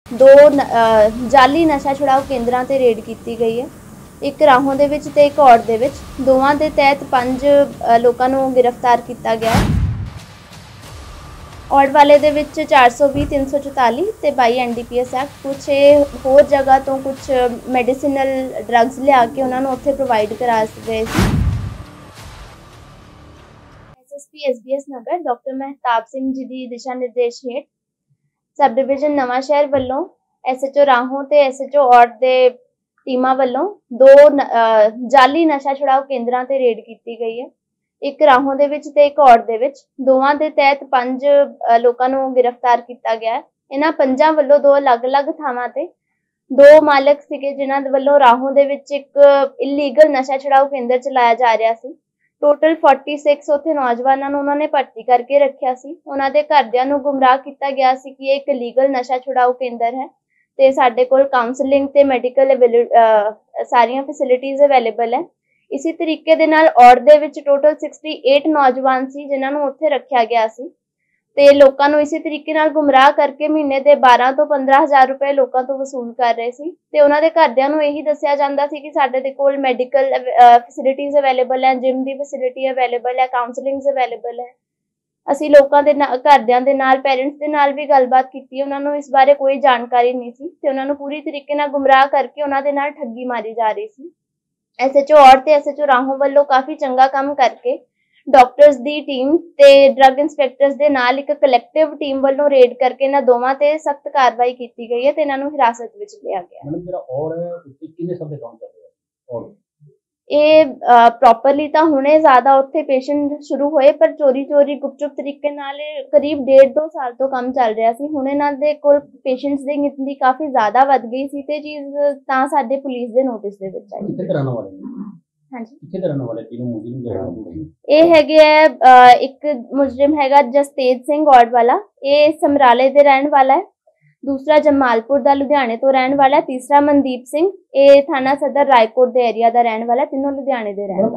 दो जाली नशा छुड़ाओ केंद्रां ते रेड की गई है। एक राहों दे विच ते एक औड़ दे विच दोवां दे तहत 5 लोकां नूं गिरफ्तार किया गया है। औड़ वाले दे विच 420 344 ते 22 NDPS एक्ट कुछ होर जगह तो कुछ मैडिसिनल ड्रग्स लिया के उन्हां नूं उत्थे प्रोवाइड करा गए सी। SSP SBS Nagar doctor Mahtab Singh ji दी दिशा निर्देश हेठ सब डिविजन नवां शहर वल्लों SHO राहों ते SHO औड़ दे टीमां वल्लों दो जाली नशा छुड़ाओ केंद्रां ते रेड की गई है। एक राहों दे विच ते एक औड़ दे विच दोवां दे तहत 5 लोकां नूं गिरफ्तार किया गया है। इन्हां पंजां वल्लों दो अलग-अलग थावां ते दो मालक सीगे जिन्हां दे वल्लों राहों दे विच एक इलीगल नशा छुड़ाओ केंद्र चलाया जा रहा सी। टोटल 46 उत्थे नौजवानों नूं उन्होंने भर्ती करके रखिया सी। उन्हां दे घरदियां नूं गुमराह किया गया सी कि एक लीगल नशा छुड़ाओ केंद्र है ते साडे कोल काउंसलिंग ते मैडिकल सारियां फैसिलिटीज़ अवेलेबल है। इसी तरीके दे नाल औड़ दे विच टोटल 68 नौजवान सी जिन्हां नूं उत्थे रखिया गया सी ते लोकां नूं इसी तरीके नाल गुमराह करके महीने दे 12 ਤੋਂ 15,000 रुपए लोकां ਤੋਂ वसूल कर रहे सी ते उन्हां दे घरदियां नूं ਇਹੀ ਦੱਸਿਆ ਜਾਂਦਾ ਸੀ ਕਿ ਸਾਡੇ ਦੇ ਕੋਲ ਮੈਡੀਕਲ ਫੈਸਿਲਿਟੀਜ਼ ਅਵੇਲੇਬਲ ਹੈ, ਜਿਮ ਦੀ ਫੈਸਿਲਿਟੀ ਅਵੇਲੇਬਲ ਹੈ, ਕਾਉਂਸਲਿੰਗਸ ਅਵੇਲੇਬਲ ਹੈ। ਅਸੀਂ ਲੋਕਾਂ ਦੇ ਘਰਦਿਆਂ ਦੇ ਨਾਲ ਪੇਰੈਂਟਸ ਦੇ ਨਾਲ ਵੀ ਗੱਲਬਾਤ ਕੀਤੀ, ਉਹਨਾਂ ਨੂੰ ਇਸ ਬਾਰੇ ਕੋਈ ਜਾਣਕਾਰੀ ਨਹੀਂ ਸੀ ਤੇ ਉਹਨਾਂ ਨੂੰ ਪੂਰੀ ਤਰੀਕੇ ਨਾਲ ਗੁੰਮਰਾਹ ਕਰਕੇ ਉਹਨਾਂ ਦੇ ਨਾਲ ਠੱਗੀ ਮਾਰੀ ਜਾ ਰਹੀ ਸੀ। SHO ਔੜ ਤੇ SHO ਰਾਹੋਂ ਵੱਲੋਂ ਕਾਫੀ ਚੰਗਾ ਕੰਮ ਕਰਕੇ ਡਾਕਟਰਸ ਦੀ ਟੀਮ ਤੇ ਡਰੱਗ ਇੰਸਪੈਕਟਰਸ ਦੇ ਨਾਲ ਇੱਕ ਕਲੈਕਟਿਵ ਟੀਮ ਵੱਲੋਂ ਰੇਡ ਕਰਕੇ ਇਹਨਾਂ ਦੋਵਾਂ ਤੇ ਸਖਤ ਕਾਰਵਾਈ ਕੀਤੀ ਗਈ ਹੈ ਤੇ ਇਹਨਾਂ ਨੂੰ ਹਿਰਾਸਤ ਵਿੱਚ ਲਿਆ ਗਿਆ। ਮੈਡਮ ਜਿਹੜਾ ਔੜ ਹੈ ਉੱਤੇ ਕਿੰਨੇ ਸਮੇਂ ਕੰਮ ਕਰ ਰਿਹਾ ਔੜ ਇਹ ਪ੍ਰੋਪਰਲੀ ਤਾਂ ਹੁਣੇ ਜ਼ਿਆਦਾ ਉੱਥੇ ਪੇਸ਼ੈਂਟ ਸ਼ੁਰੂ ਹੋਏ ਪਰ ਚੋਰੀ ਗੁਪਚੁਪ ਤਰੀਕੇ ਨਾਲ ਕਰੀਬ 1.5-2 ਸਾਲ ਤੋਂ ਕੰਮ ਚੱਲ ਰਿਹਾ ਸੀ। ਹੁਣ ਇਹਨਾਂ ਦੇ ਕੋਲ ਪੇਸ਼ੈਂਟਸ ਦੀ ਗਿਣਤੀ ਕਾਫੀ ਜ਼ਿਆਦਾ ਵੱਧ ਗਈ ਸੀ ਤੇ ਚੀਜ਼ ਤਾਂ ਸਾਡੇ ਪੁਲਿਸ ਦੇ ਨੋਟਿਸ ਦੇ ਵਿੱਚ ਆਈ। ਕਿੱਥੇ ਕਰਨ ਵਾਲੇ ਨੇ? ਹਾਂਜੀ, ਕਿੱਥੇ ਕਰਨ ਵਾਲੇ तीनों मुजरिम ਜਿਹੜਾ ਇਹ ਹੈਗੇ ਇੱਕ ਮੁਜਰਿਮ ਹੈਗਾ ਜਸਤੇਜ ਸਿੰਘ ਔੜ ਵਾਲਾ, ਇਹ ਸਮਰਾਲੇ ਦੇ ਰਹਿਣ ਵਾਲਾ ਹੈ। दूसरा जमालपुर का लुधियाने तो रहने वाला है। तीसरा मनदीप सिंह ये थाना सदर रायकोट के एरिया का रहने वाला है। तीनों लुधियाने के रहने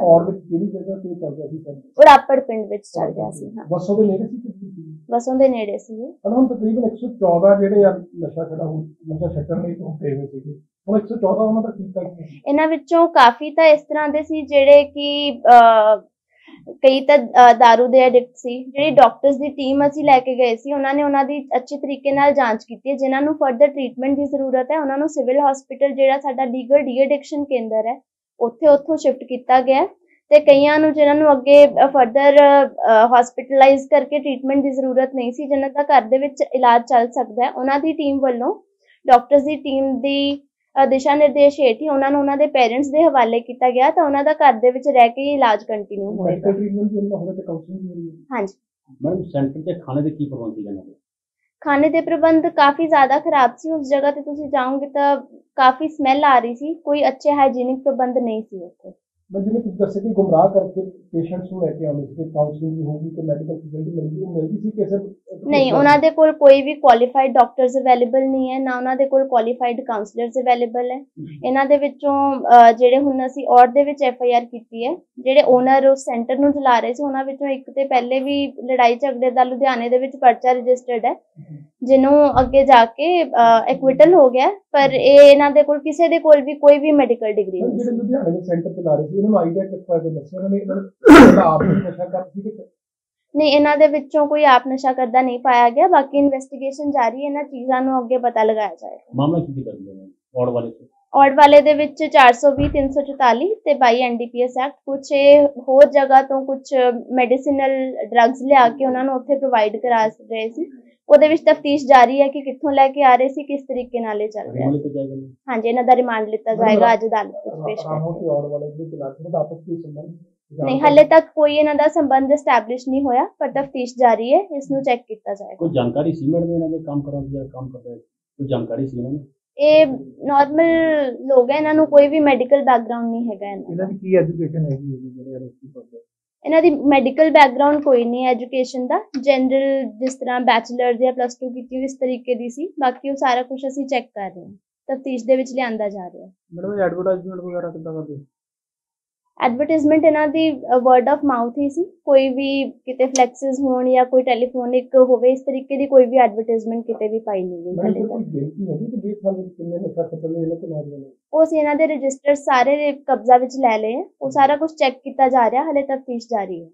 वाले उड़ापड़ पिंड विच चल रहा सी। हां, वसों दे नेड़े सी। वसों दे नेड़े सी। ਹੁਣ ਤਕਰੀਬਨ 114 ਜਿਹੜੇ ਆ ਨਸ਼ਾ ਛੱਡਣ ਲਈ ਹੁੰਦੇ ਹੋਏ ਸੀਗੇ, ਹੁਣ 114 ਉਹਨਾਂ ਦਾ ਕੀਤਾ ਕੀ? ਇਹਨਾਂ ਵਿੱਚੋਂ ਕਾਫੀ ਤਾਂ ਇਸ ਤਰ੍ਹਾਂ ਦੇ ਸੀ ਜਿਹੜੇ ਕਿ ਕਈ ਤਾਂ दारू ਦੇ ਐਡਿਕਟ ਸੀ। ਜਿਹੜੀ ਡਾਕਟਰਸ ਦੀ ਟੀਮ ਅਸੀਂ ਲੈ ਕੇ ਗਏ ਸੀ ਉਹਨਾਂ ਨੇ ਉਹਨਾਂ ਦੀ ਅੱਛੇ ਤਰੀਕੇ ਨਾਲ ਜਾਂਚ ਕੀਤੀ ਹੈ। ਜਿਨ੍ਹਾਂ ਨੂੰ ਫਰਦਰ ਟ੍ਰੀਟਮੈਂਟ ਦੀ ਜ਼ਰੂਰਤ ਹੈ ਉਹਨਾਂ ਨੂੰ ਸਿਵਲ ਹਸਪੀਟਲ ਜਿਹੜਾ ਸਾਡਾ ਲੀਗਲ ਡੀ ਐਡਿਕਸ਼ਨ ਕੇਂਦਰ ਹੈ ਉੱਥੋਂ ਸ਼ਿਫਟ ਕੀਤਾ ਗਿਆ ਤੇ ਕਈਆਂ ਨੂੰ ਜਿਨ੍ਹਾਂ ਨੂੰ ਅੱਗੇ ਫਰਦਰ ਹਸਪੀਟਲਾਈਜ਼ ਕਰਕੇ ਟ੍ਰੀਟਮੈਂਟ ਦੀ ਜ਼ਰੂਰਤ ਨਹੀਂ ਸੀ, ਜਿਨ੍ਹਾਂ ਦਾ ਘਰ ਦੇ ਵਿੱਚ ਇਲਾਜ ਚੱਲ ਸਕਦਾ ਹੈ, ਉਹਨਾਂ ਦੀ ਟੀਮ ਵੱਲੋਂ ਡਾਕਟਰਸ ਦੀ ਟੀਮ ਦੀ ਦਿਸ਼ਾ ਨਿਰਦੇਸ਼ ਹੇਠ ਹੀ ਉਹਨਾਂ ਨੂੰ ਉਹਨਾਂ ਦੇ ਪੇਰੈਂਟਸ ਦੇ ਹਵਾਲੇ ਕੀਤਾ ਗਿਆ ਤਾਂ ਉਹਨਾਂ ਦਾ ਘਰ ਦੇ ਵਿੱਚ ਰਹਿ ਕੇ ਇਲਾਜ ਕੰਟੀਨਿਊ ਹੋਏਗਾ। ਹਾਂਜੀ ਮੈਡਮ, ਸੈਂਟਰ ਤੇ ਖਾਣੇ ਦੇ ਕੀ ਪ੍ਰਬੰਧ ਸੀ? ਖਾਣੇ ਦੇ ਪ੍ਰਬੰਧ ਕਾਫੀ ਜ਼ਿਆਦਾ ਖਰਾਬ ਸੀ। ਉਸ ਜਗ੍ਹਾ ਤੇ ਤੁਸੀਂ ਜਾਓਗੇ ਤਾਂ ਕਾਫੀ ਸਮੈਲ ਆ ਰਹੀ ਸੀ, ਕੋਈ ਅੱਛੇ ਹਾਈਜੀਨਿਕ ਪ੍ਰਬੰਧ ਨਹੀਂ ਸੀ ਉੱਥੇ। ਜਿਵੇਂ ਤੁਸੀਂ ਦੱਸਿਆ ਕਿ ਗੁੰਮਰਾਹ ਕਰਕੇ ਪੇਸ਼ੈਂਟਸ ਨੂੰ ਲੈ ਕੇ ਆਉਂਦੇ ਸੀ, ਕਾਉਂਸਲਿੰਗ ਵੀ ਹੋਊਗੀ ਤੇ ਮੈਡੀਕਲ ਫੈਸਿਲਿਟੀ ਮਿਲਦੀ ਸੀ ਕਿ ਸਿਰਫ ਨਹੀਂ, ਉਹਨਾਂ ਦੇ ਕੋਲ ਕੋਈ ਵੀ ਕੁਆਲੀਫਾਈਡ ਡਾਕਟਰਸ ਅਵੇਲੇਬਲ ਨਹੀਂ ਹੈ, ਨਾ ਉਹਨਾਂ ਦੇ ਕੋਲ ਕੁਆਲੀਫਾਈਡ ਕਾਉਂਸਲਰਸ ਅਵੇਲੇਬਲ ਹੈ। ਇਹਨਾਂ ਦੇ ਵਿੱਚੋਂ ਜਿਹੜੇ ਹੁਣ ਅਸੀਂ ਔੜ ਦੇ ਵਿੱਚ FIR ਕੀਤੀ ਹੈ, ਜਿਹੜੇ ਓਨਰ ਉਸ ਸੈਂਟਰ ਨੂੰ ਚਲਾ ਰਹੇ ਸੀ ਉਹਨਾਂ ਵਿੱਚੋਂ ਇੱਕ ਤੇ ਪਹਿਲੇ ਵੀ ਲੜਾਈ ਝਗੜੇ ਦਾ ਲੁਧਿਆਣੇ ਦੇ ਵਿੱਚ ਪਰਚਾ ਰਜਿਸਟਰਡ ਹੈ, ਜਿਹਨੂੰ ਅੱਗੇ ਜਾ ਕੇ ਐਕਵਿਟਲ ਹੋ ਗਿਆ, ਪਰ ਇਹਨਾਂ ਦੇ ਕੋਲ ਕਿਸੇ ਦੇ ਕੋਲ ਵੀ ਕੋਈ ਵੀ ਮੈਡੀਕਲ ਡਿਗਰੀ ਨਹੀਂ। ਜਿਹੜੇ ਲੁਧਿਆਣੇ ਦੇ ਸੈਂਟਰ ਚਲਾ ਰਹੇ ਸੀ ਇਹਨਾਂ ਨੂੰ ਆਈਡੀਆ ਕਿੱਥੋਂ ਆਇਆ? ਦੱਸਿਆ ਉਹਨਾਂ ਨੇ ਆਪ ਨਸ਼ਾ ਕਰਦੇ ਸੀ ਕਿ ਨਹੀਂ? ਇਹਨਾਂ ਦੇ ਵਿੱਚੋਂ ਕੋਈ ਆਪ ਨਸ਼ਾ ਕਰਦਾ ਨਹੀਂ ਪਾਇਆ ਗਿਆ। ਬਾਕੀ ਇਨਵੈਸਟੀਗੇਸ਼ਨ ਜਾਰੀ ਹੈ, ਇਹਨਾਂ ਚੀਜ਼ਾਂ ਨੂੰ ਅੱਗੇ ਪਤਾ ਲਗਾਇਆ ਜਾਏਗਾ। ਮਾਮਲਾ ਕੀ ਦਰਜ ਹੈ ਔੜ ਵਾਲੇ ਤੇ? ਔੜ ਵਾਲੇ ਦੇ ਵਿੱਚ 420 344 ਤੇ 22 NDPS ਐਕਟ ਕੁਝ ਹੋਰ ਜਗ੍ਹਾ ਤੋਂ ਕੁਝ ਮੈਡੀਸਿਨਲ ਡਰੱਗਸ ਲਿਆ ਕੇ ਉਹਨਾਂ ਨੂੰ ਉੱਥੇ ਪ੍ਰੋਵਾਈਡ ਕਰਾ ਰਹੇ ਸੀ। ਉਹਦੇ ਵਿੱਚ ਤਫਤੀਸ਼ ਜਾਰੀ ਹੈ ਕਿ ਕਿੱਥੋਂ ਲੈ ਕੇ ਆ ਰਹੇ ਸੀ, ਕਿਸ ਤਰੀਕੇ ਨਾਲ ਇਹ ਚੱਲ ਰਿਹਾ ਸੀ। ਹਾਂਜੀ, ਇਹਨਾਂ ਦਾ ਰਿਮਾਂਡ ਲਿੱਤਾ ਜਾਏਗਾ, ਅੱਜ ਅਦਾਲਤ ਵਿੱਚ ਪੇਸ਼ ਨਹੀਂ, ਹਾਲੇ ਤੱਕ ਕੋਈ ਇਹਨਾਂ ਦਾ ਸੰਬੰਧ ਐਸਟੈਬਲਿਸ਼ ਨਹੀਂ ਹੋਇਆ ਪਰ ਤਫਤੀਸ਼ ਜਾਰੀ ਹੈ, ਇਸ ਨੂੰ ਚੈੱਕ ਕੀਤਾ ਜਾਏਗਾ। ਕੋਈ ਜਾਣਕਾਰੀ ਸੀ ਮੈਡਮ ਇਹਨਾਂ ਦੇ ਕੰਮ ਕਰਨ ਦੀ ਜਾਂ ਕੰਮ ਕਰਦੇ ਕੋਈ ਜਾਣਕਾਰੀ ਸੀ ਇਹਨਾਂ ਨੂੰ? ਇਹ ਨਾਰਮਲ ਲੋਕ ਹੈ, ਇਹਨਾਂ ਨੂੰ ਕੋਈ ਵੀ ਮੈਡੀਕਲ ਬੈਕਗ੍ਰਾਉਂਡ ਨਹੀਂ ਹੈਗਾ। ਇਹਨਾਂ ਦੀ ਕੀ ਐਜੂਕੇਸ਼ਨ ਹੈਗੀ ਹੈ ਜਿਹੜੇ ਅਰੈਸਟ ਕਰਦੇ? ਇਹਨਾਂ ਦੀ ਮੈਡੀਕਲ ਬੈਕਗ੍ਰਾਉਂਡ ਕੋਈ ਨਹੀਂ, ਐਜੂਕੇਸ਼ਨ ਦਾ ਜਨਰਲ ਜਿਸ ਤਰ੍ਹਾਂ ਬੈਚਲਰਸ ਜਾਂ +2 ਕੀਤੀ ਹੋਈ ਇਸ ਤਰੀਕੇ ਦੀ ਸੀ। ਬਾਕੀ ਉਹ ਸਾਰਾ ਕੁਝ ਅਸੀਂ ਚੈੱਕ ਕਰ ਰਹੇ ਹਾਂ, ਤਫਤੀਸ਼ ਦੇ ਵਿੱਚ ਲਿਆਂਦਾ ਜਾ ਰਿਹਾ। ਮੈਡਮ ਐਡਵਰਟਾਈਜ਼ਮੈਂਟ ਵਗੈਰਾ ਕਿੱਦਾਂ ਕਰਦੇ? ਐਡਵਰਟਾਈਜ਼ਮੈਂਟ ਇਹਨਾਂ ਦੀ ਵਰਡ ਆਫ ਮਾਊਥ ਹੀ ਸੀ। ਕੋਈ ਵੀ ਕਿਤੇ ਫਲੈਕਸਿਸ ਹੋਣ ਜਾਂ ਕੋਈ ਟੈਲੀਫੋਨਿਕ ਹੋਵੇ, ਇਸ ਤਰੀਕੇ ਦੀ ਕੋਈ ਵੀ ਐਡਵਰਟਾਈਜ਼ਮੈਂਟ ਕਿਤੇ ਵੀ ਪਾਈ ਨਹੀਂ ਗਈ मैंने ਹਾਲੇ फिर ਤੱਕ। कोई गिनती है कि 1.5 साल में कितने नशा खत्म हुए को नौजवान ਉਹ ਅਸੀਂ ਇਹਨਾਂ ਦੇ ਰਜਿਸਟਰ ਸਾਰੇ ਕਬਜ਼ਾ ਵਿੱਚ ਲੈ ਲਏ ਆ। ਉਹ ਸਾਰਾ ਕੁਝ ਚੈੱਕ ਕੀਤਾ ਜਾ ਰਿਹਾ, ਹਾਲੇ ਤਫਤੀਸ਼ ਜਾਰੀ ਹੈ।